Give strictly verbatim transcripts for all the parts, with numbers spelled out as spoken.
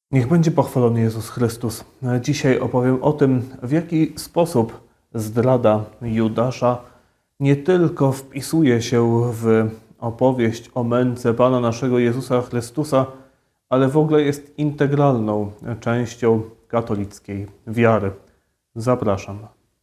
Niech będzie pochwalony Jezus Chrystus. Dzisiaj opowiem o tym, w jaki sposób zdrada Judasza nie tylko wpisuje się w opowieść o męce Pana naszego Jezusa Chrystusa, ale w ogóle jest integralną częścią katolickiej wiary. Zapraszam.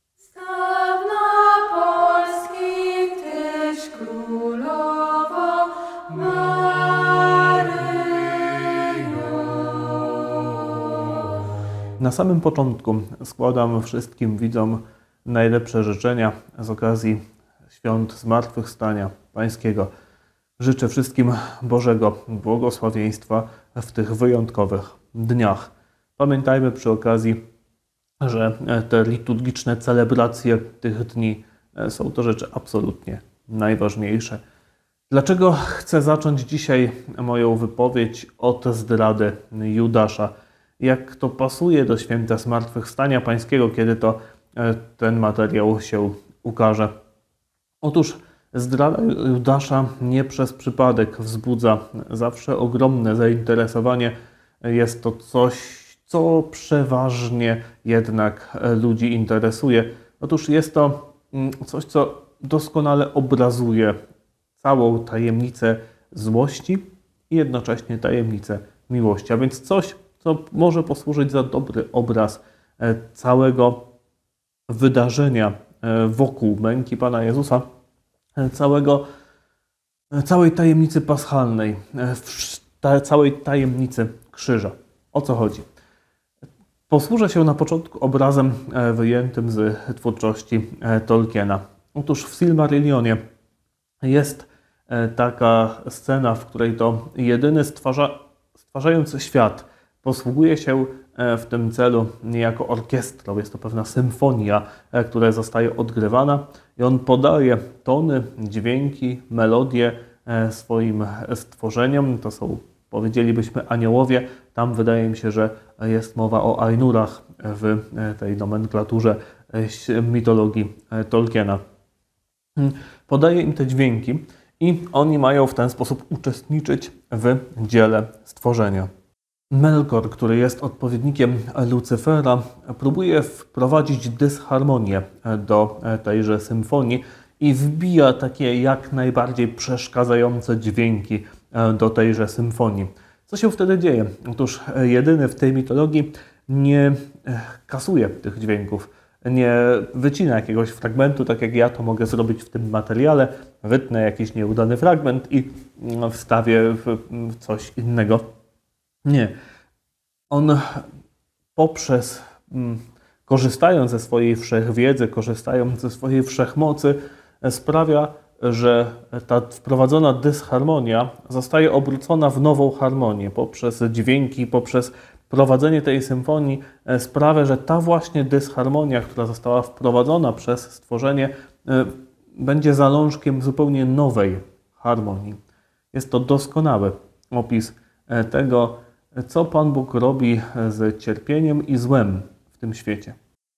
Na samym początku składam wszystkim widzom najlepsze życzenia z okazji świąt Zmartwychwstania Pańskiego. Życzę wszystkim Bożego błogosławieństwa w tych wyjątkowych dniach. Pamiętajmy przy okazji, że te liturgiczne celebracje tych dni są to rzeczy absolutnie najważniejsze. Dlaczego chcę zacząć dzisiaj moją wypowiedź od zdrady Judasza? Jak to pasuje do święta Zmartwychwstania Pańskiego, kiedy to ten materiał się ukaże? Otóż zdrada Judasza nie przez przypadek wzbudza zawsze ogromne zainteresowanie. Jest to coś, co przeważnie jednak ludzi interesuje. Otóż jest to coś, co doskonale obrazuje całą tajemnicę złości i jednocześnie tajemnicę miłości. A więc coś, co może posłużyć za dobry obraz całego wydarzenia wokół męki Pana Jezusa, całego, całej tajemnicy paschalnej, całej tajemnicy krzyża. O co chodzi? Posłużę się na początku obrazem wyjętym z twórczości Tolkiena. Otóż w Silmarillionie jest taka scena, w której to jedyny stwarza, stwarzający świat posługuje się w tym celu niejako orkiestrą. Jest to pewna symfonia, która zostaje odgrywana i on podaje tony, dźwięki, melodie swoim stworzeniom. To są, powiedzielibyśmy, aniołowie. Tam wydaje mi się, że jest mowa o Ainurach w tej nomenklaturze mitologii Tolkiena. Podaje im te dźwięki i oni mają w ten sposób uczestniczyć w dziele stworzenia. Melkor, który jest odpowiednikiem Lucyfera, próbuje wprowadzić dysharmonię do tejże symfonii i wbija takie jak najbardziej przeszkadzające dźwięki do tejże symfonii. Co się wtedy dzieje? Otóż jedyny w tej mitologii nie kasuje tych dźwięków, nie wycina jakiegoś fragmentu, tak jak ja to mogę zrobić w tym materiale, wytnę jakiś nieudany fragment i wstawię w coś innego. Nie. On poprzez, korzystając ze swojej wszechwiedzy, korzystając ze swojej wszechmocy, sprawia, że ta wprowadzona dysharmonia zostaje obrócona w nową harmonię. Poprzez dźwięki, poprzez prowadzenie tej symfonii sprawia, że ta właśnie dysharmonia, która została wprowadzona przez stworzenie, będzie zalążkiem zupełnie nowej harmonii. Jest to doskonały opis tego, co Pan Bóg robi z cierpieniem i złem w tym świecie.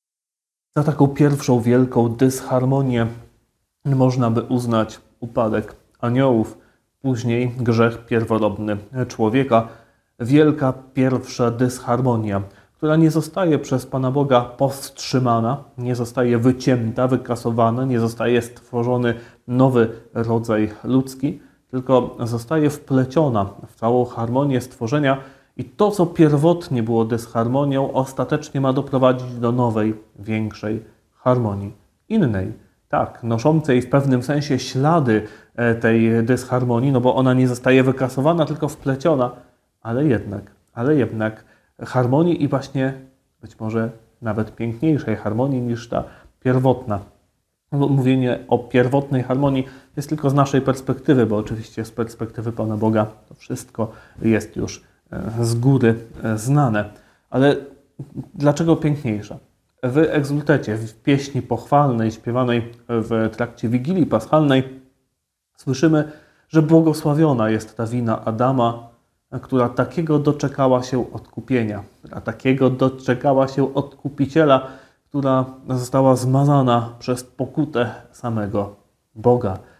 Za taką pierwszą wielką dysharmonię można by uznać upadek aniołów, później grzech pierworodny człowieka, wielka pierwsza dysharmonia, która nie zostaje przez Pana Boga powstrzymana, nie zostaje wycięta, wykasowana, nie zostaje stworzony nowy rodzaj ludzki, tylko zostaje wpleciona w całą harmonię stworzenia i to, co pierwotnie było dysharmonią, ostatecznie ma doprowadzić do nowej, większej harmonii. Innej, tak, noszącej w pewnym sensie ślady tej dysharmonii, no bo ona nie zostaje wykasowana, tylko wpleciona, ale jednak, ale jednak harmonii i właśnie być może nawet piękniejszej harmonii niż ta pierwotna. Mówienie o pierwotnej harmonii jest tylko z naszej perspektywy, bo oczywiście z perspektywy Pana Boga to wszystko jest już z góry znane. Ale dlaczego piękniejsza? W egzultecie, w pieśni pochwalnej śpiewanej w trakcie Wigilii Paschalnej słyszymy, że błogosławiona jest ta wina Adama, która takiego doczekała się odkupienia, która takiego doczekała się odkupiciela, która została zmazana przez pokutę samego Boga.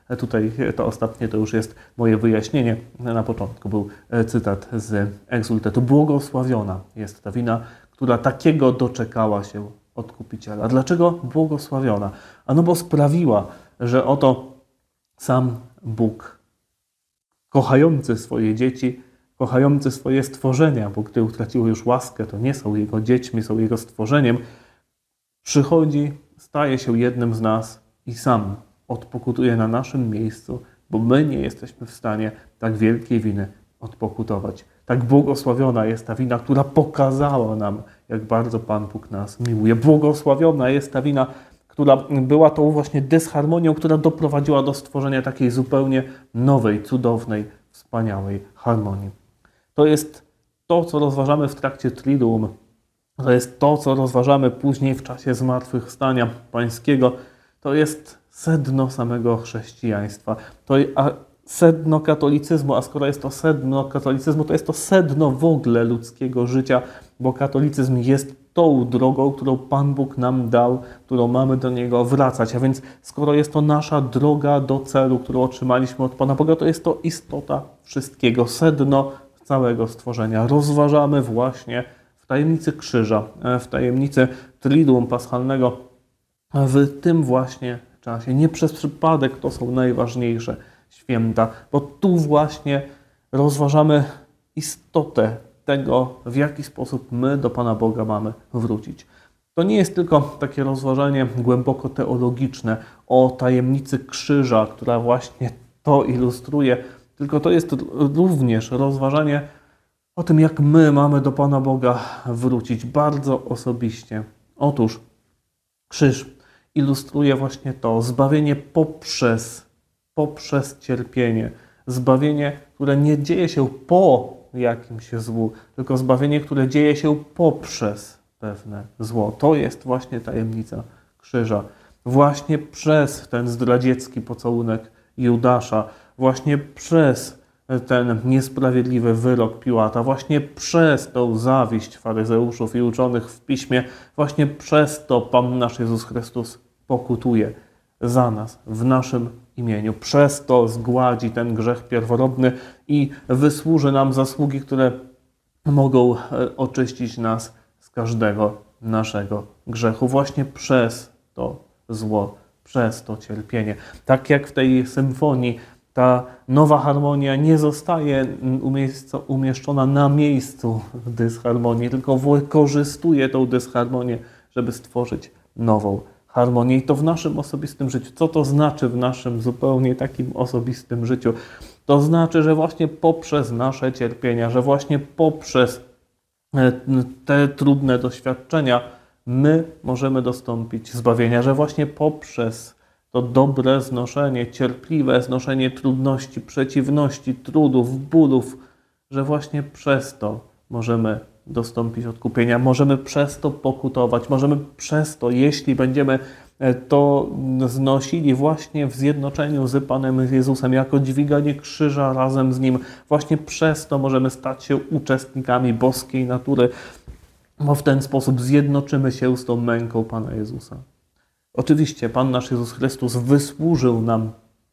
Tutaj to ostatnie to już jest moje wyjaśnienie. Na początku był cytat z Egzultetu. Błogosławiona jest ta wina, która takiego doczekała się Odkupiciela. Dlaczego błogosławiona? Ano bo sprawiła, że oto sam Bóg, kochający swoje dzieci, kochający swoje stworzenia, bo gdy utraciły już łaskę, to nie są Jego dziećmi, są Jego stworzeniem, przychodzi, staje się jednym z nas i sam odpokutuje na naszym miejscu, bo my nie jesteśmy w stanie tak wielkiej winy odpokutować. Tak błogosławiona jest ta wina, która pokazała nam, jak bardzo Pan Bóg nas miłuje. Błogosławiona jest ta wina, która była tą właśnie dysharmonią, która doprowadziła do stworzenia takiej zupełnie nowej, cudownej, wspaniałej harmonii. To jest to, co rozważamy w trakcie Triduum. To jest to, co rozważamy później w czasie zmartwychwstania Pańskiego. To jest sedno samego chrześcijaństwa. To sedno katolicyzmu, a skoro jest to sedno katolicyzmu, to jest to sedno w ogóle ludzkiego życia, bo katolicyzm jest tą drogą, którą Pan Bóg nam dał, którą mamy do Niego wracać. A więc skoro jest to nasza droga do celu, którą otrzymaliśmy od Pana Boga, to jest to istota wszystkiego, sedno całego stworzenia. Rozważamy właśnie w tajemnicy krzyża, w tajemnicy Triduum Paschalnego, w tym właśnie czasie. Nie przez przypadek to są najważniejsze święta, bo tu właśnie rozważamy istotę tego, w jaki sposób my do Pana Boga mamy wrócić. To nie jest tylko takie rozważanie głęboko teologiczne o tajemnicy krzyża, która właśnie to ilustruje, tylko to jest również rozważanie o tym, jak my mamy do Pana Boga wrócić bardzo osobiście. Otóż krzyż ilustruje właśnie to zbawienie poprzez, poprzez cierpienie. Zbawienie, które nie dzieje się po jakimś złu, tylko zbawienie, które dzieje się poprzez pewne zło. To jest właśnie tajemnica krzyża. Właśnie przez ten zdradziecki pocałunek Judasza, właśnie przez ten niesprawiedliwy wyrok Piłata, właśnie przez tą zawiść faryzeuszów i uczonych w Piśmie, właśnie przez to Pan nasz Jezus Chrystus pokutuje za nas, w naszym imieniu. Przez to zgładzi ten grzech pierworodny i wysłuży nam zasługi, które mogą oczyścić nas z każdego naszego grzechu. Właśnie przez to zło, przez to cierpienie. Tak jak w tej symfonii, ta nowa harmonia nie zostaje umieszczona na miejscu dysharmonii, tylko wykorzystuje tą dysharmonię, żeby stworzyć nową harmonię. I to w naszym osobistym życiu. Co to znaczy w naszym zupełnie takim osobistym życiu? To znaczy, że właśnie poprzez nasze cierpienia, że właśnie poprzez te trudne doświadczenia my możemy dostąpić zbawienia, że właśnie poprzez to dobre znoszenie, cierpliwe znoszenie trudności, przeciwności, trudów, bólów, że właśnie przez to możemy dostąpić odkupienia, możemy przez to pokutować, możemy przez to, jeśli będziemy to znosili właśnie w zjednoczeniu z Panem Jezusem, jako dźwiganie krzyża razem z Nim, właśnie przez to możemy stać się uczestnikami boskiej natury, bo w ten sposób zjednoczymy się z tą męką Pana Jezusa. Oczywiście Pan nasz Jezus Chrystus wysłużył nam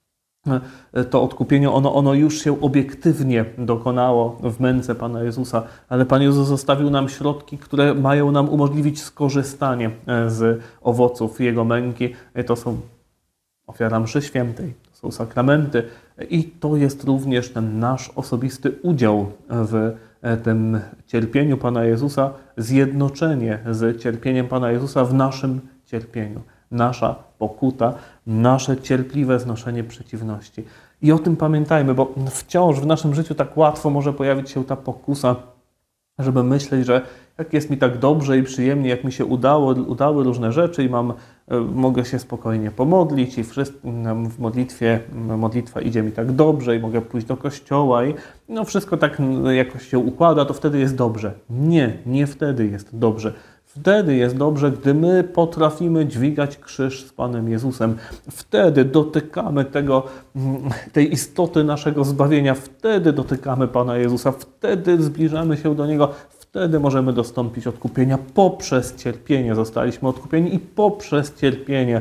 to odkupienie, ono, ono już się obiektywnie dokonało w męce Pana Jezusa, ale Pan Jezus zostawił nam środki, które mają nam umożliwić skorzystanie z owoców Jego męki. To są ofiara mszy świętej, to są sakramenty i to jest również ten nasz osobisty udział w tym cierpieniu Pana Jezusa, zjednoczenie z cierpieniem Pana Jezusa w naszym cierpieniu. Nasza pokuta, nasze cierpliwe znoszenie przeciwności. I o tym pamiętajmy, bo wciąż w naszym życiu tak łatwo może pojawić się ta pokusa, żeby myśleć, że jak jest mi tak dobrze i przyjemnie, jak mi się udało, udały różne rzeczy i mam, mogę się spokojnie pomodlić i wszystko, w modlitwie, modlitwa idzie mi tak dobrze i mogę pójść do kościoła i no wszystko tak jakoś się układa, to wtedy jest dobrze. Nie, nie wtedy jest dobrze. Wtedy jest dobrze, gdy my potrafimy dźwigać krzyż z Panem Jezusem. Wtedy dotykamy tego, tej istoty naszego zbawienia. Wtedy dotykamy Pana Jezusa. Wtedy zbliżamy się do Niego. Wtedy możemy dostąpić odkupienia. Poprzez cierpienie zostaliśmy odkupieni i poprzez cierpienie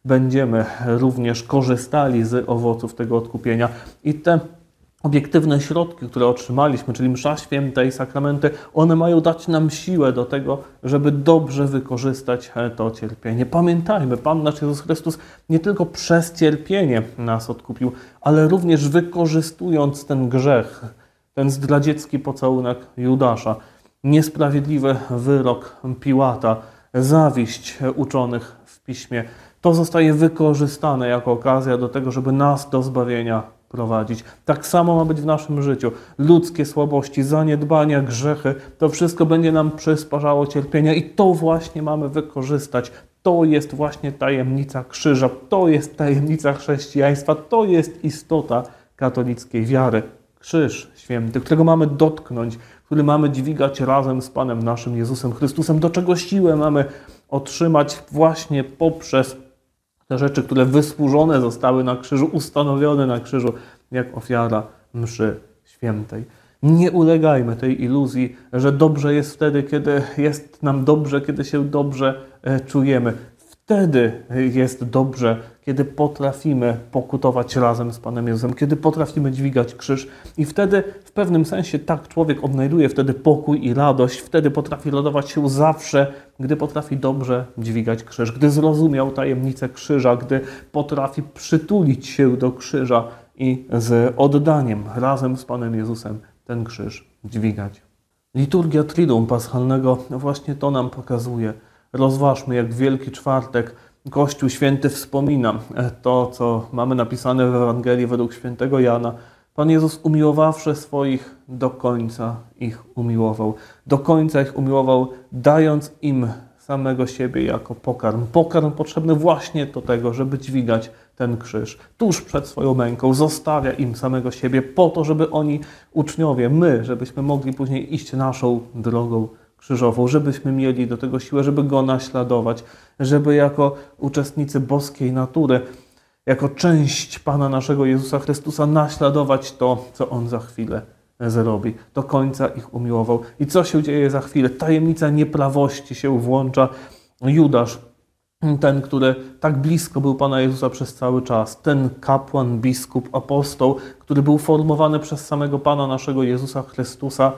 będziemy również korzystali z owoców tego odkupienia i te obiektywne środki, które otrzymaliśmy, czyli msza święta i sakramenty, one mają dać nam siłę do tego, żeby dobrze wykorzystać to cierpienie. Pamiętajmy, Pan nasz Jezus Chrystus nie tylko przez cierpienie nas odkupił, ale również wykorzystując ten grzech, ten zdradziecki pocałunek Judasza, niesprawiedliwy wyrok Piłata, zawiść uczonych w Piśmie. To zostaje wykorzystane jako okazja do tego, żeby nas do zbawienia prowadzić. Tak samo ma być w naszym życiu. Ludzkie słabości, zaniedbania, grzechy, to wszystko będzie nam przysparzało cierpienia i to właśnie mamy wykorzystać. To jest właśnie tajemnica krzyża, to jest tajemnica chrześcijaństwa, to jest istota katolickiej wiary. Krzyż święty, którego mamy dotknąć, który mamy dźwigać razem z Panem naszym Jezusem Chrystusem, do czego siłę mamy otrzymać właśnie poprzez te rzeczy, które wysłużone zostały na krzyżu, ustanowione na krzyżu, jak ofiara mszy świętej. Nie ulegajmy tej iluzji, że dobrze jest wtedy, kiedy jest nam dobrze, kiedy się dobrze czujemy. Wtedy jest dobrze, kiedy potrafimy pokutować razem z Panem Jezusem, kiedy potrafimy dźwigać krzyż i wtedy w pewnym sensie tak człowiek odnajduje wtedy pokój i radość, wtedy potrafi radować się zawsze, gdy potrafi dobrze dźwigać krzyż, gdy zrozumiał tajemnicę krzyża, gdy potrafi przytulić się do krzyża i z oddaniem razem z Panem Jezusem ten krzyż dźwigać. Liturgia Triduum Paschalnego właśnie to nam pokazuje. Rozważmy, jak w Wielki Czwartek Kościół Święty wspomina to, co mamy napisane w Ewangelii według świętego Jana. Pan Jezus, umiłowawszy swoich, do końca ich umiłował. Do końca ich umiłował, dając im samego siebie jako pokarm. Pokarm potrzebny właśnie do tego, żeby dźwigać ten krzyż. Tuż przed swoją męką zostawia im samego siebie po to, żeby oni, uczniowie, my, żebyśmy mogli później iść naszą drogą krzyżową, żebyśmy mieli do tego siłę, żeby Go naśladować, żeby jako uczestnicy boskiej natury, jako część Pana naszego Jezusa Chrystusa naśladować to, co On za chwilę zrobi. Do końca ich umiłował. I co się dzieje za chwilę? Tajemnica nieprawości się włącza. Judasz, ten, który tak blisko był Pana Jezusa przez cały czas, ten kapłan, biskup, apostoł, który był formowany przez samego Pana naszego Jezusa Chrystusa,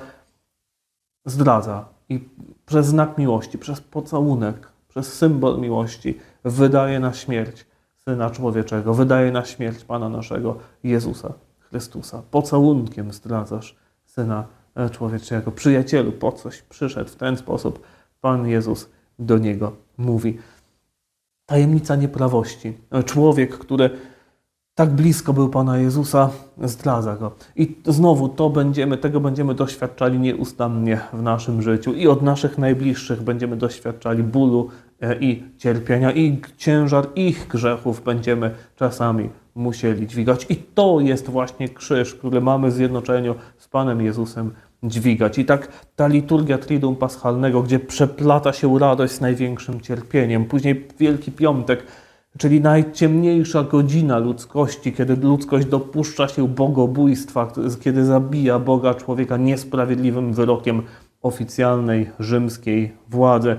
zdradza i przez znak miłości, przez pocałunek, przez symbol miłości wydaje na śmierć Syna Człowieczego, wydaje na śmierć Pana naszego Jezusa Chrystusa. Pocałunkiem zdradzasz Syna Człowieczego. Przyjacielu, po coś przyszedł. W ten sposób Pan Jezus do niego mówi. Tajemnica nieprawości. Człowiek, który tak blisko był Pana Jezusa, zdradza Go. I znowu to będziemy, tego będziemy doświadczali nieustannie w naszym życiu. I od naszych najbliższych będziemy doświadczali bólu i cierpienia. I ciężar ich grzechów będziemy czasami musieli dźwigać. I to jest właśnie krzyż, który mamy w zjednoczeniu z Panem Jezusem dźwigać. I tak ta liturgia Triduum Paschalnego, gdzie przeplata się radość z największym cierpieniem. Później Wielki Piątek, czyli najciemniejsza godzina ludzkości, kiedy ludzkość dopuszcza się bogobójstwa, kiedy zabija Boga człowieka niesprawiedliwym wyrokiem oficjalnej rzymskiej władzy.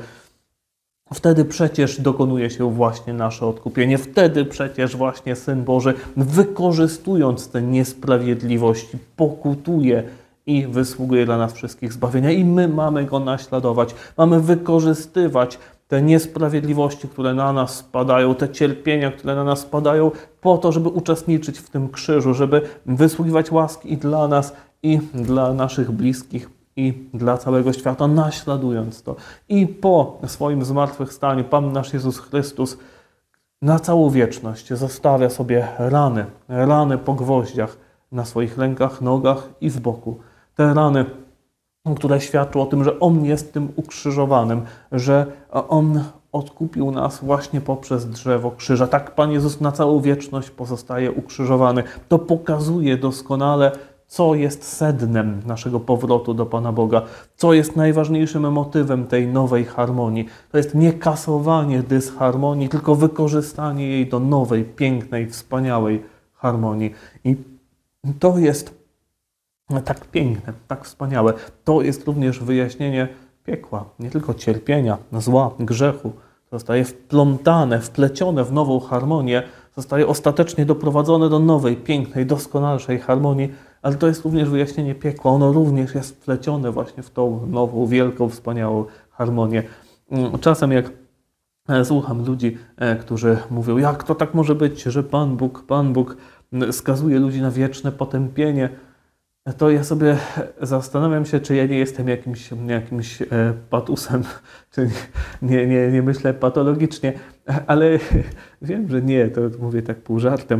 Wtedy przecież dokonuje się właśnie nasze odkupienie. Wtedy przecież właśnie Syn Boży, wykorzystując te niesprawiedliwości, pokutuje i wysługuje dla nas wszystkich zbawienia. I my mamy Go naśladować. Mamy wykorzystywać te niesprawiedliwości, które na nas spadają, te cierpienia, które na nas spadają, po to, żeby uczestniczyć w tym krzyżu, żeby wysługiwać łaski i dla nas, i dla naszych bliskich, i dla całego świata, naśladując to. I po swoim zmartwychwstaniu Pan nasz Jezus Chrystus na całą wieczność zostawia sobie rany, rany po gwoździach na swoich rękach, nogach i w boku. Te rany, które świadczą o tym, że On jest tym ukrzyżowanym, że On odkupił nas właśnie poprzez drzewo krzyża. Tak Pan Jezus na całą wieczność pozostaje ukrzyżowany. To pokazuje doskonale, co jest sednem naszego powrotu do Pana Boga, co jest najważniejszym motywem tej nowej harmonii. To jest nie kasowanie dysharmonii, tylko wykorzystanie jej do nowej, pięknej, wspaniałej harmonii. I to jest tak piękne, tak wspaniałe. To jest również wyjaśnienie piekła, nie tylko cierpienia, zła, grzechu. zostaje wplątane, wplecione w nową harmonię, zostaje ostatecznie doprowadzone do nowej, pięknej, doskonalszej harmonii, ale to jest również wyjaśnienie piekła. Ono również jest wplecione właśnie w tą nową, wielką, wspaniałą harmonię. Czasem jak słucham ludzi, którzy mówią, jak to tak może być, że Pan Bóg, Pan Bóg skazuje ludzi na wieczne potępienie, to ja sobie zastanawiam się, czy ja nie jestem jakimś, jakimś patusem, czy nie, nie, nie myślę patologicznie, ale wiem, że nie, to mówię tak pół żartem.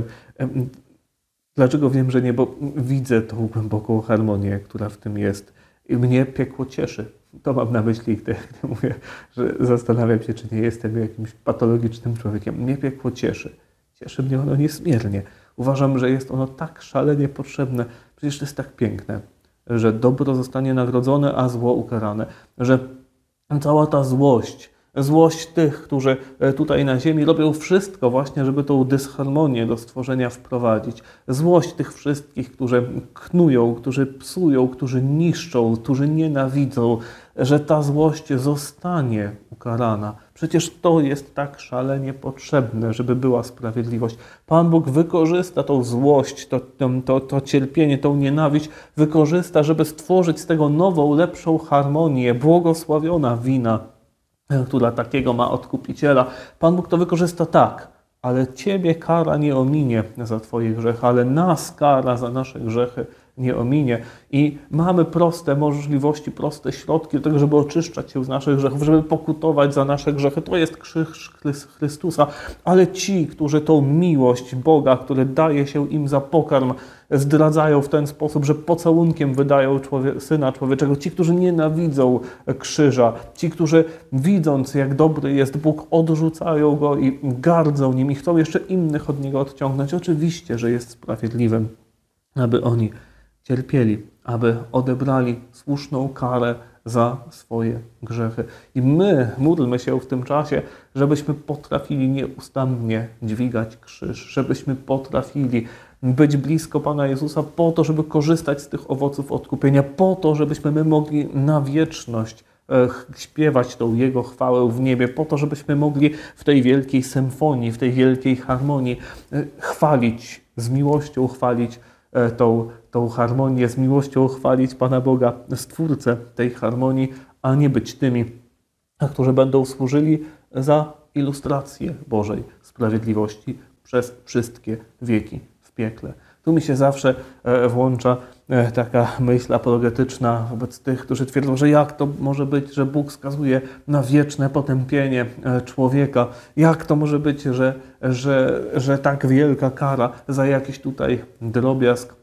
Dlaczego wiem, że nie? Bo widzę tą głęboką harmonię, która w tym jest i mnie piekło cieszy. To mam na myśli, gdy, gdy mówię, że zastanawiam się, czy nie jestem jakimś patologicznym człowiekiem. Mnie piekło cieszy. Cieszy mnie ono niezmiernie. Uważam, że jest ono tak szalenie potrzebne. Przecież to jest tak piękne, że dobro zostanie nagrodzone, a zło ukarane. Że cała ta złość, złość tych, którzy tutaj na ziemi robią wszystko właśnie, żeby tą dysharmonię do stworzenia wprowadzić. Złość tych wszystkich, którzy knują, którzy psują, którzy niszczą, którzy nienawidzą, że ta złość zostanie ukarana. Przecież to jest tak szalenie potrzebne, żeby była sprawiedliwość. Pan Bóg wykorzysta tą złość, to, to, to cierpienie, tą nienawiść, wykorzysta, żeby stworzyć z tego nową, lepszą harmonię, błogosławiona wina, która takiego ma Odkupiciela. Pan Bóg to wykorzysta tak, ale Ciebie kara nie ominie za Twoje grzechy, ale nas kara za nasze grzechy nie ominie. I mamy proste możliwości, proste środki do tego, żeby oczyszczać się z naszych grzechów, żeby pokutować za nasze grzechy. To jest krzyż Chrystusa. Ale ci, którzy tą miłość Boga, który daje się im za pokarm, zdradzają w ten sposób, że pocałunkiem wydają człowie Syna Człowieczego. Ci, którzy nienawidzą krzyża, ci, którzy widząc, jak dobry jest Bóg, odrzucają Go i gardzą Nim i chcą jeszcze innych od Niego odciągnąć. Oczywiście, że jest sprawiedliwym, aby oni cierpieli, aby odebrali słuszną karę za swoje grzechy. I my módlmy się w tym czasie, żebyśmy potrafili nieustannie dźwigać krzyż, żebyśmy potrafili być blisko Pana Jezusa po to, żeby korzystać z tych owoców odkupienia, po to, żebyśmy my mogli na wieczność śpiewać tą Jego chwałę w niebie, po to, żebyśmy mogli w tej wielkiej symfonii, w tej wielkiej harmonii chwalić, z miłością chwalić tą, tą harmonię, z miłością chwalić Pana Boga, Stwórcę tej harmonii, a nie być tymi, którzy będą służyli za ilustrację Bożej sprawiedliwości przez wszystkie wieki w piekle. Tu mi się zawsze włącza taka myśl apologetyczna wobec tych, którzy twierdzą, że jak to może być, że Bóg skazuje na wieczne potępienie człowieka? Jak to może być, że, że, że tak wielka kara za jakiś tutaj drobiazg?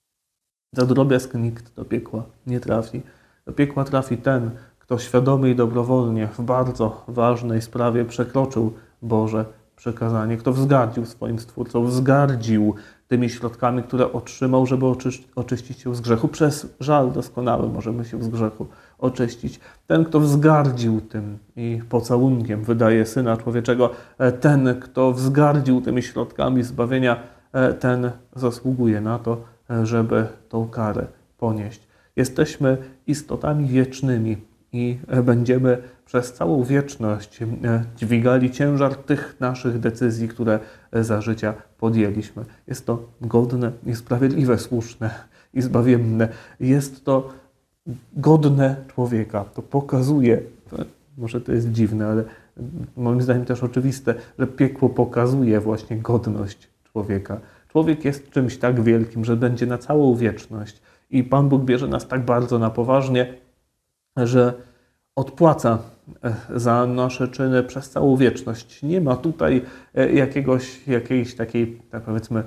Za drobiazg nikt do piekła nie trafi. Do piekła trafi ten, kto świadomie i dobrowolnie w bardzo ważnej sprawie przekroczył Boże przekazanie, kto wzgardził swoim Stwórcą, wzgardził tymi środkami, które otrzymał, żeby oczyścić się z grzechu. Przez żal doskonały możemy się z grzechu oczyścić. Ten, kto wzgardził tym i pocałunkiem wydaje Syna Człowieczego, ten, kto wzgardził tymi środkami zbawienia, ten zasługuje na to, żeby tą karę ponieść. Jesteśmy istotami wiecznymi i będziemy przez całą wieczność dźwigali ciężar tych naszych decyzji, które za życia podjęliśmy. Jest to godne i sprawiedliwe, słuszne i zbawienne. Jest to godne człowieka. To pokazuje, może to jest dziwne, ale moim zdaniem też oczywiste, że piekło pokazuje właśnie godność człowieka. Człowiek jest czymś tak wielkim, że będzie na całą wieczność i Pan Bóg bierze nas tak bardzo na poważnie, że odpłaca za nasze czyny przez całą wieczność. Nie ma tutaj jakiegoś, jakiejś takiej, tak powiedzmy,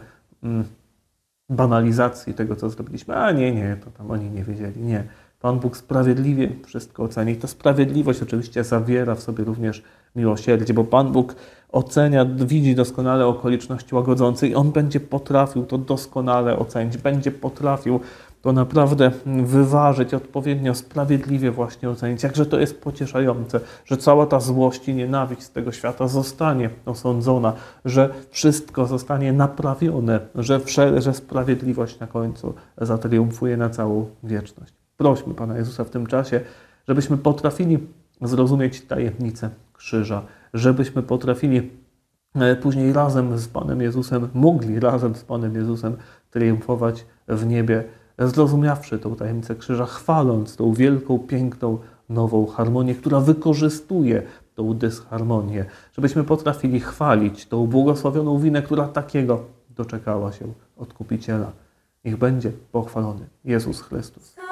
banalizacji tego, co zrobiliśmy. A nie, nie, to tam oni nie wiedzieli. Nie. Pan Bóg sprawiedliwie wszystko oceni. Ta sprawiedliwość oczywiście zawiera w sobie również miłosierdzie, bo Pan Bóg ocenia, widzi doskonale okoliczności łagodzące i On będzie potrafił to doskonale ocenić, będzie potrafił to naprawdę wyważyć, odpowiednio sprawiedliwie właśnie ocenić. Jakże to jest pocieszające, że cała ta złość i nienawiść z tego świata zostanie osądzona, że wszystko zostanie naprawione, że, wsze, że sprawiedliwość na końcu zatriumfuje na całą wieczność. Prośmy Pana Jezusa w tym czasie, żebyśmy potrafili zrozumieć tajemnicę krzyża, żebyśmy potrafili później razem z Panem Jezusem, mogli razem z Panem Jezusem triumfować w niebie, zrozumiawszy tą tajemnicę krzyża, chwaląc tą wielką, piękną, nową harmonię, która wykorzystuje tą dysharmonię, żebyśmy potrafili chwalić tą błogosławioną winę, która takiego doczekała się Odkupiciela. Niech będzie pochwalony Jezus Chrystus.